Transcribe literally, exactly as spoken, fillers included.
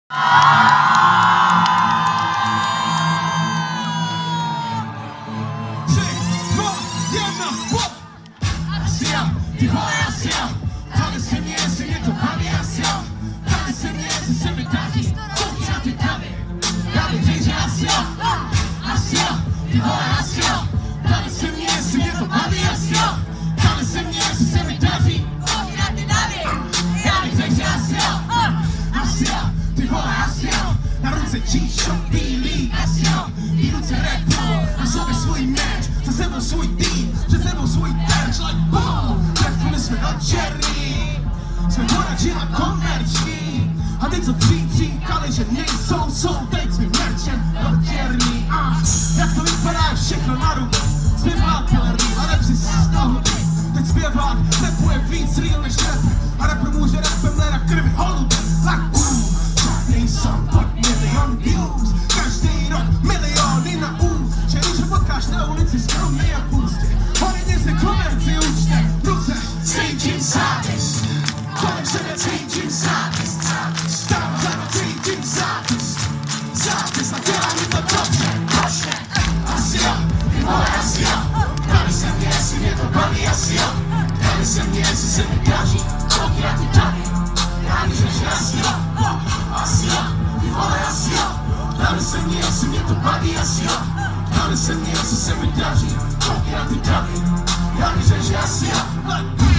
G-Shock, Billy, Asia I ruce repu, na sobie swój miecz, za sobą swój team, za sobą swój deszcz, like boom. Trafimy swe odcierni, swe poradzimy komerczni. A ty co G-G, ale że nie są, są, daj swym merciem odcierni. Jak to wypalają się klonaru, śpiewa polarni, ale przez sto. Ten śpiewak, lepłe widz, realny ślep, a raper muże rapem na rak krywy holubem, like boom. Żadnej są pod milion views, każdy rok miliony na um. Czyli, że pokaż na ulicy skromny jak pusty. Oni nie są komercy uczne, wrócę. Changing sides, kolem siebie changing sides. Tam za changing sides, sides, nadziela mi to dobrze, proszę. Asia, i wolę Asia, dali se mnie, si mnie to bawi Asia. Dali se mnie, si se mi gazi, ogi na ty dali. Dali se mnie Asia, Asia, i wolę Asia. Dali se mnie, si mnie to bawi Asia. Dali se mnie, si se mi gazi, ogi na ty dali. Dali se mnie Asia.